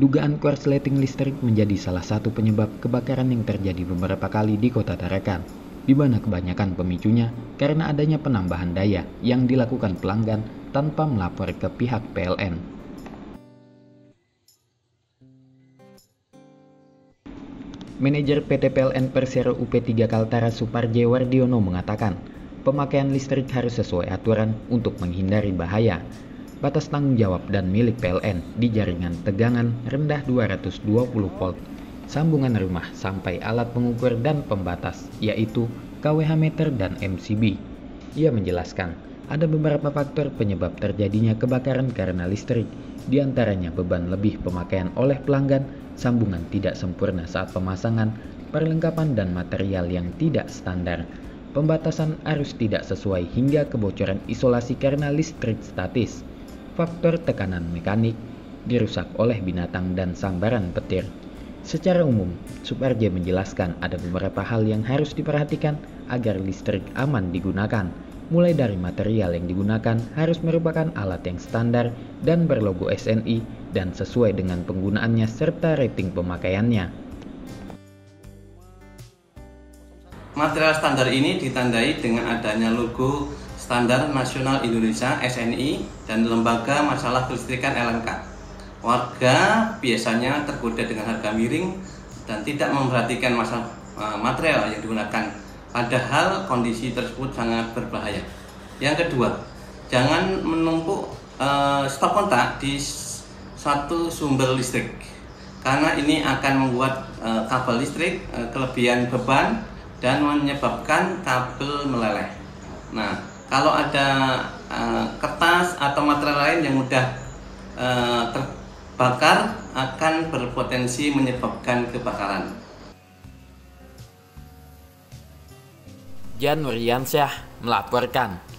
Dugaan korsleting listrik menjadi salah satu penyebab kebakaran yang terjadi beberapa kali di Kota Tarakan, di mana kebanyakan pemicunya karena adanya penambahan daya yang dilakukan pelanggan tanpa melapor ke pihak PLN. Manajer PT PLN Persero UP3 Kaltara Suparje Wardiono mengatakan, pemakaian listrik harus sesuai aturan untuk menghindari bahaya. Batas tanggung jawab dan milik PLN di jaringan tegangan rendah 220 volt, sambungan rumah sampai alat pengukur dan pembatas, yaitu kWh meter dan MCB. Ia menjelaskan, ada beberapa faktor penyebab terjadinya kebakaran karena listrik, diantaranya beban lebih pemakaian oleh pelanggan, sambungan tidak sempurna saat pemasangan, perlengkapan dan material yang tidak standar, pembatasan arus tidak sesuai hingga kebocoran isolasi karena listrik statis, faktor tekanan mekanik, dirusak oleh binatang dan sambaran petir. Secara umum, Suparje menjelaskan ada beberapa hal yang harus diperhatikan agar listrik aman digunakan. Mulai dari material yang digunakan harus merupakan alat yang standar dan berlogo SNI dan sesuai dengan penggunaannya serta rating pemakaiannya. Material standar ini ditandai dengan adanya logo Standar Nasional Indonesia (SNI) dan Lembaga Masalah Kelistrikan (LMK). Warga biasanya tergoda dengan harga miring dan tidak memperhatikan masalah material yang digunakan, padahal kondisi tersebut sangat berbahaya. Yang kedua, jangan menumpuk stop kontak di satu sumber listrik, karena ini akan membuat kabel listrik kelebihan beban dan menyebabkan kabel meleleh. Nah, kalau ada kertas atau material lain yang mudah terbakar akan berpotensi menyebabkan kebakaran. Jan Nuryansyah melaporkan.